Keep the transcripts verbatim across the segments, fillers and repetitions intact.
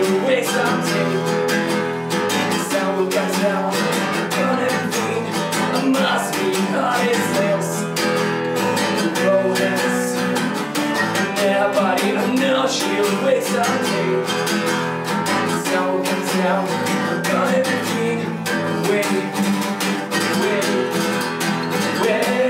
away someday. Sound comes down on everything. I must be on its nails. Romance. Everybody I know she'll wake someday. Sound comes down on everything. Wait, wait, wait.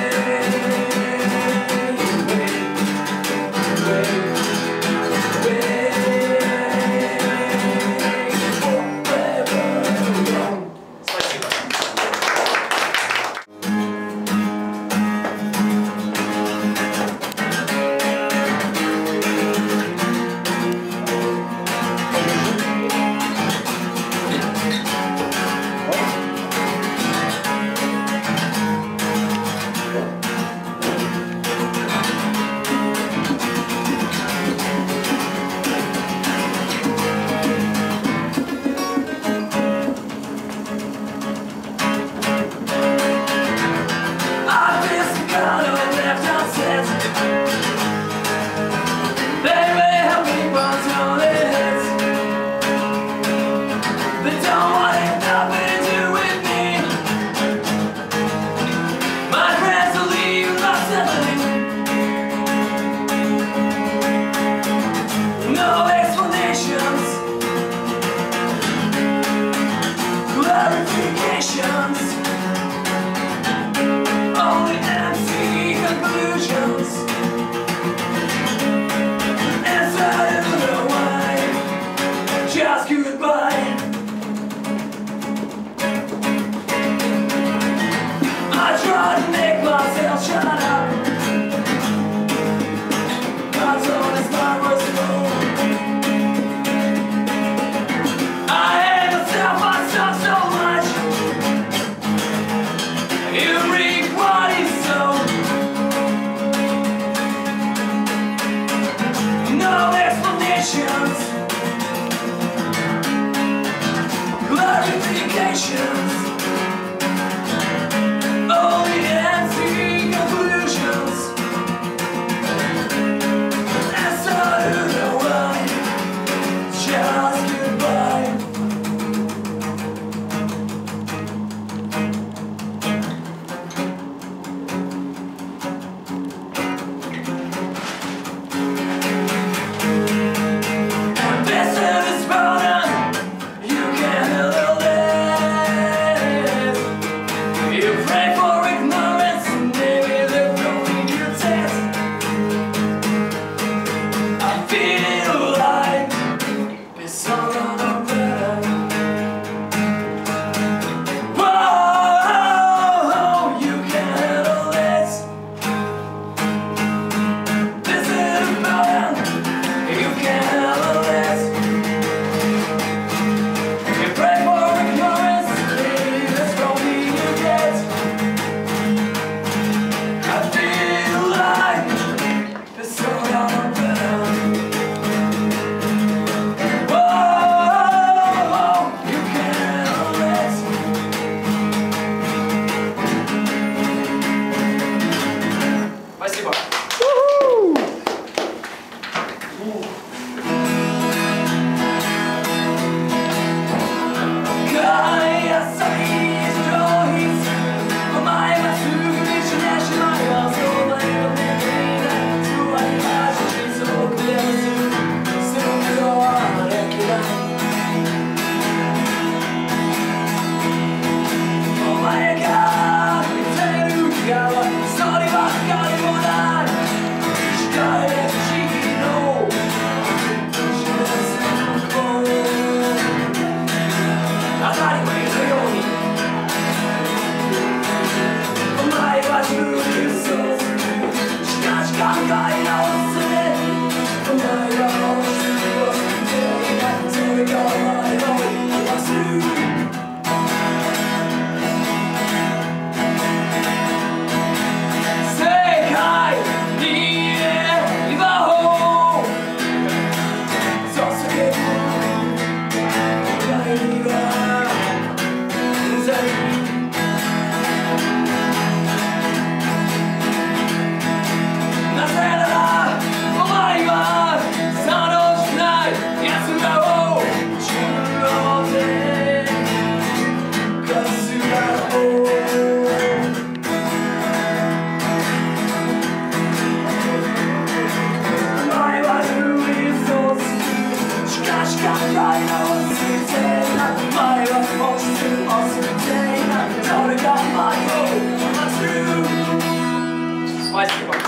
Only empty conclusions. And I don't know why. Just goodbye. I try to make myself shut up. My tone is my worst foe. I hate myself, myself so much. You reap what is sown. No explanations, clarifications, only empty conclusions. And so I don't know why. Just goodbye. Ambition is burning. You can't handle it. Also today, I'm talking about my hope, my truth. Why skip on?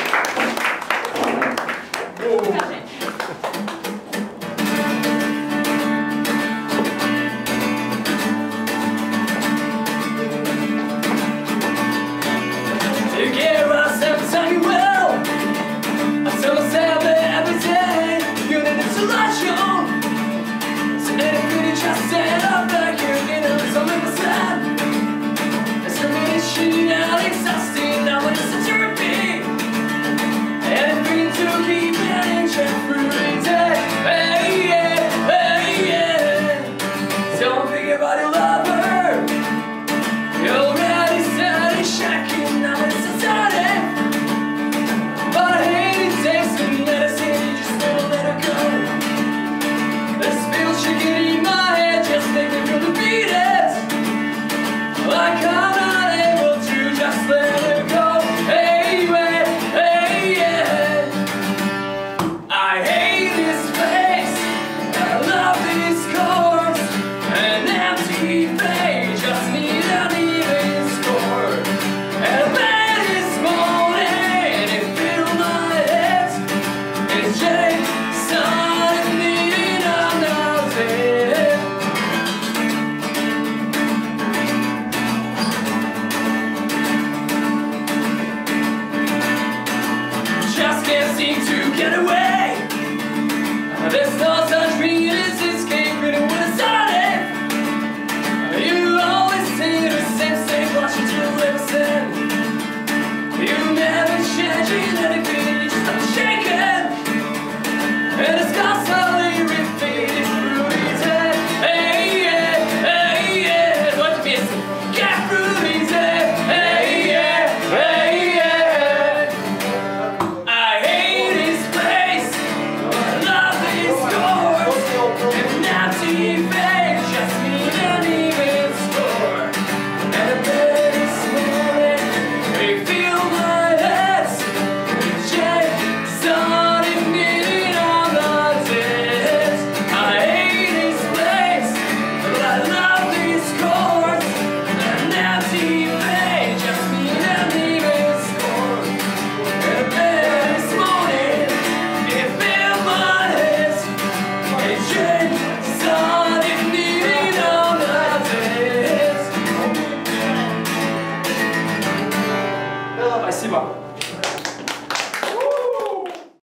You care about seven times you will. I tell myself that every day you need a solution. So if you just stand up like you're getting something to say. It's a mission out exhausting, now when it's a therapy. And it's been to keep it in check through the day. Hey yeah, hey yeah. Don't think about your lover. You're already started shaking, now it's a starting. But I hate it takes some medicine, you just never let her go. This feels shaking in my head, just thinking from the beat it. Like I'm not able to just let her go. Hey, wait, hey, yeah. I hate this place, I love these chords. An empty page, just need an even score. And I bet this morning it filled my head. It's Jason and me, and I'm not dead. Just can't seem to get away. There's no such thing as escaping when it's started. You always sing the same thing, watching till listen. You never changing anything, you just stop shaking. And it's constantly repeating through his head. Hey yeah, hey yeah. What you miss? Get through his head. Hey yeah, hey yeah. I hate this place, I love these doors. An empty page, just need an even score. And I bet this morning they feel my head. Jason and me, I'm not dead. I hate this place, but I love these chords. An empty page, just need an even score. And I bet this morning it filled my head. It's